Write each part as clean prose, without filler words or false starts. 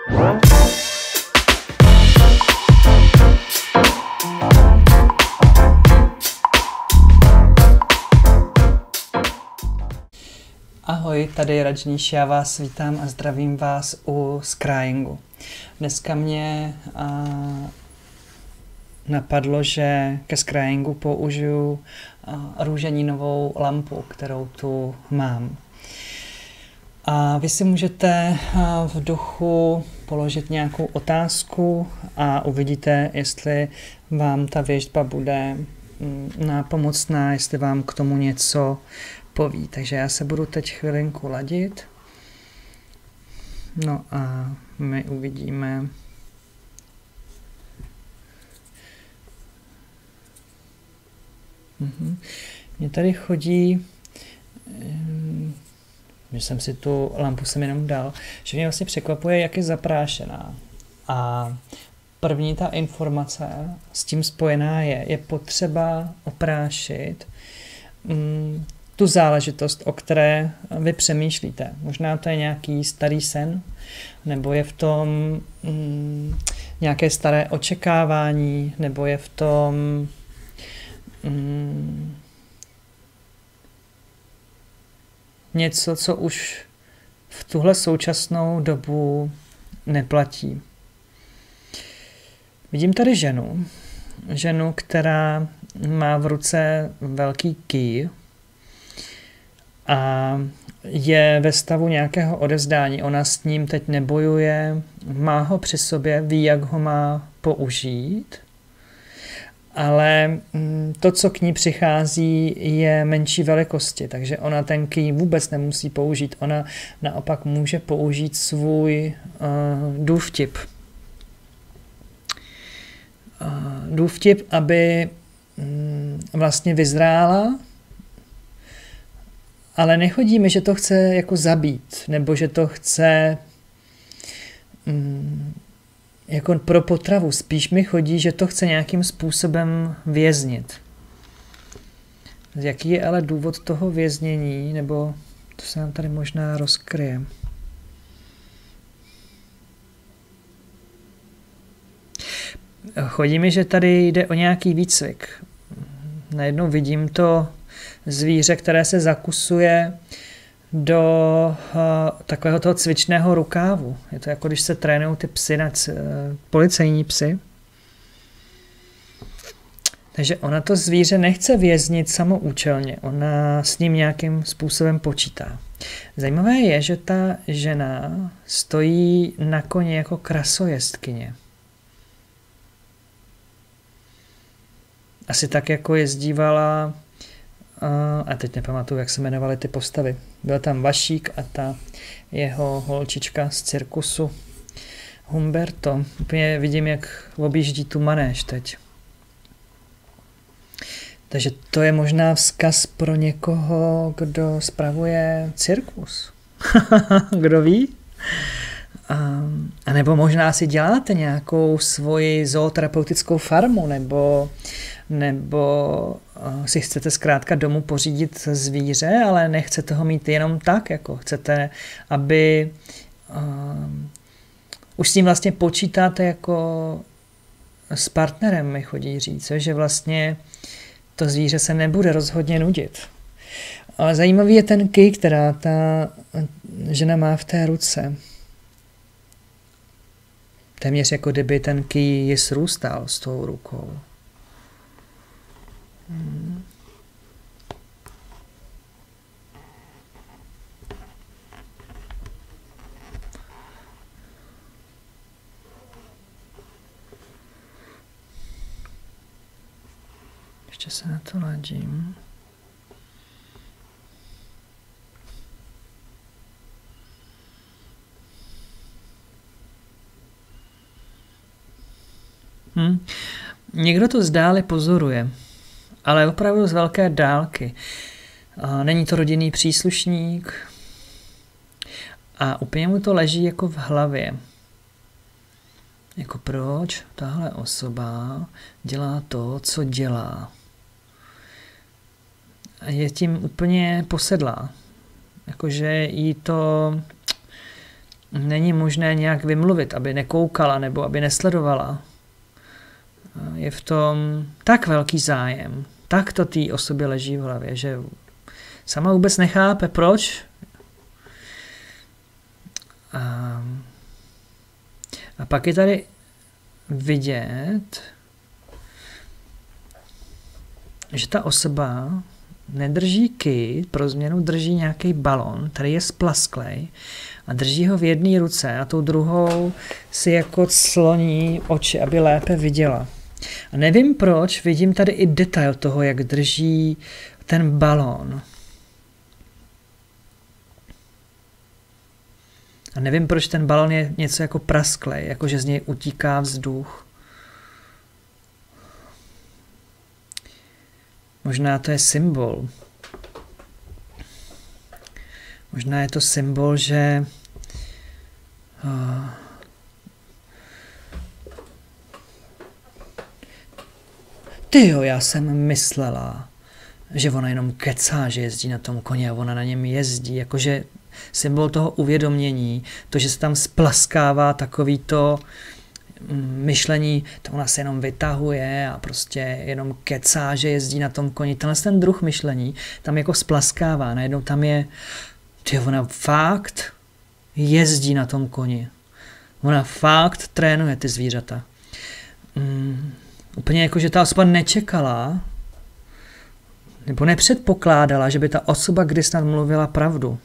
Ahoj, tady je Rajnish, já vás vítám a zdravím vás u scryingu. Dneska mě napadlo, že ke scryingu použiju růženinovou lampu, kterou tu mám. A vy si můžete v duchu položit nějakou otázku a uvidíte, jestli vám ta věštba bude nápomocná, jestli vám k tomu něco poví. Takže já se budu teď chvilinku ladit. No a my uvidíme. Mně tady chodí, že jsem si tu lampu jenom dal, že mě vlastně překvapuje, jak je zaprášená. A první ta informace s tím spojená je potřeba oprášit tu záležitost, o které vy přemýšlíte. Možná to je nějaký starý sen, nebo je v tom nějaké staré očekávání, nebo je v tom něco, co už v tuhle současnou dobu neplatí. Vidím tady ženu, která má v ruce velký kij a je ve stavu nějakého odevzdání. Ona s ním teď nebojuje, má ho při sobě, ví, jak ho má použít, ale to, co k ní přichází, je menší velikosti, takže ona ten kij vůbec nemusí použít. Ona naopak může použít svůj důvtip. Důvtip, aby vlastně vyzrála, ale nechodí mi, že to chce jako zabít, nebo že to chce jako pro potravu. Spíš mi chodí, že to chce nějakým způsobem věznit. Jaký je ale důvod toho věznění, nebo to se nám tady možná rozkryje. Chodí mi, že tady jde o nějaký výcvik. Najednou vidím to zvíře, které se zakusuje do takového toho cvičného rukávu. Je to jako když se trénují ty psy, policejní psy. Takže ona to zvíře nechce věznit samoučelně, ona s ním nějakým způsobem počítá. Zajímavé je, že ta žena stojí na koni jako krasojezdkyně. Asi tak, jako jezdívala, a teď nepamatuju, jak se jmenovaly ty postavy. Byl tam Vašík a ta jeho holčička z cirkusu Humberto. Úplně vidím, jak objíždí tu manéž teď. Takže to je možná vzkaz pro někoho, kdo spravuje cirkus. Kdo ví? A nebo možná si děláte nějakou svoji zooterapeutickou farmu, nebo si chcete zkrátka domů pořídit zvíře, ale nechcete ho mít jenom tak, jako chcete, aby už s tím vlastně počítáte jako s partnerem, mi chodí říct, že vlastně to zvíře se nebude rozhodně nudit. Ale zajímavý je ten kij, která ta žena má v té ruce. Téměř jako kdyby ten kij ji srůstal s tou rukou. Ještě se na to ladím. Někdo to zdále pozoruje, ale opravdu z velké dálky. Není to rodinný příslušník a úplně mu to leží jako v hlavě. Jako proč tahle osoba dělá to, co dělá. A je tím úplně posedlá. Jakože jí to není možné nějak vymluvit, aby nekoukala nebo aby nesledovala. Je v tom tak velký zájem, tak to té osobě leží v hlavě, že sama vůbec nechápe, proč. A pak je tady vidět, že ta osoba nedrží kyt, pro změnu drží nějaký balon, který je splasklej a drží ho v jedné ruce a tou druhou si jako cloní oči, aby lépe viděla. A nevím proč, vidím tady i detail toho, jak drží ten balon. A nevím, proč ten balon je něco jako prasklej, jako že z něj utíká vzduch. Možná to je symbol. Možná je to symbol, že tyjo, já jsem myslela, že ona jenom kecá, že jezdí na tom koni a ona na něm jezdí, jakože symbol toho uvědomění, to, že se tam splaskává takový to myšlení, to ona se jenom vytahuje a prostě jenom kecá, že jezdí na tom koni. Tenhle ten druh myšlení tam jako splaskává. Najednou tam je, tyjo, ona fakt jezdí na tom koni. Ona fakt trénuje ty zvířata. Úplně jako, že ta osoba nečekala nebo nepředpokládala, že by ta osoba kdy snad mluvila pravdu.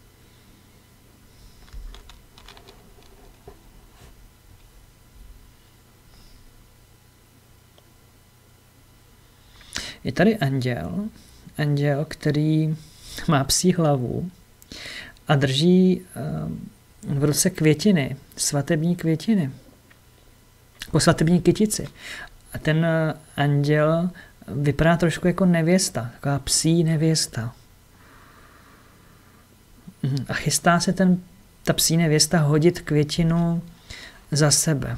Je tady anděl, který má psí hlavu a drží v ruce květiny, svatební květiny, po svatební kytici. A ten anděl vypadá trošku jako nevěsta, taková psí nevěsta. A chystá se ta psí nevěsta hodit květinu za sebe.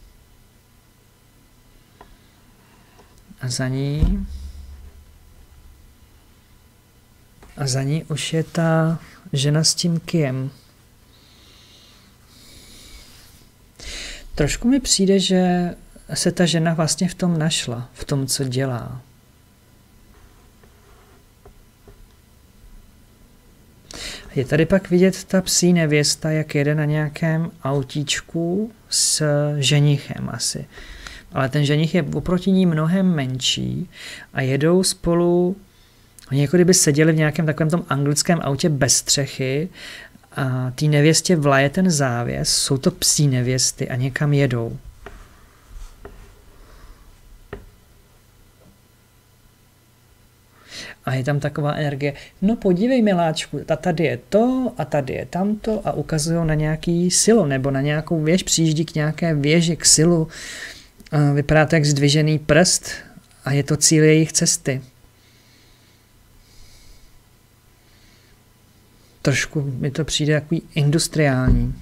A za ní už je ta žena s tím kyjem. Trošku mi přijde, že se ta žena vlastně v tom našla, v tom, co dělá. Je tady pak vidět ta psí nevěsta, jak jede na nějakém autíčku s ženichem asi. Ale ten ženich je oproti ní mnohem menší a jedou spolu, oni jako kdyby seděli v nějakém takovém tom anglickém autě bez střechy a té nevěstě vlaje ten závěs, jsou to psí nevěsty a někam jedou. A je tam taková energie, no podívej miláčku, tady je to a tady je tamto a ukazují na nějaký silo nebo na nějakou věž, přijíždí k nějaké věži, k silu. Vypadá to jak zdvižený prst a je to cíl jejich cesty. Trošku mi to přijde takový industriální.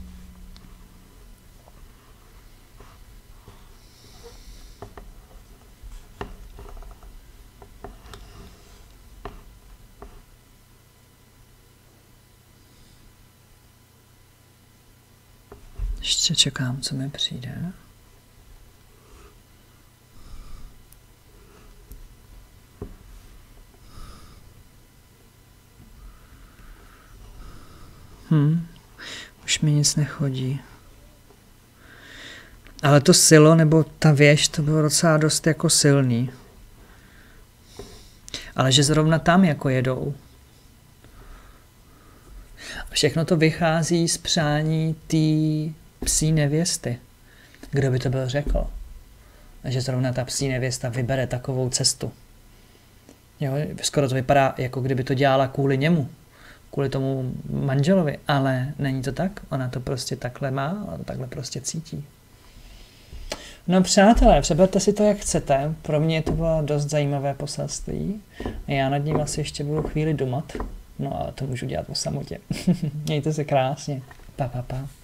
Ještě čekám, co mi přijde. Už mi nic nechodí. Ale to silo nebo ta věž, to bylo docela dost jako silný. Ale že zrovna tam jako jedou. A všechno to vychází z přání té psí nevěsty. Kdo by to byl řekl? A že zrovna ta psí nevěsta vybere takovou cestu. Jo, skoro to vypadá, jako kdyby to dělala kvůli němu. Kvůli tomu manželovi, ale není to tak, ona to prostě takhle má, ona to takhle prostě cítí. No přátelé, přeberte si to, jak chcete, pro mě to bylo dost zajímavé poselství a já nad ním asi ještě budu chvíli dumat, no ale to můžu dělat o samotě. Mějte se krásně, pa.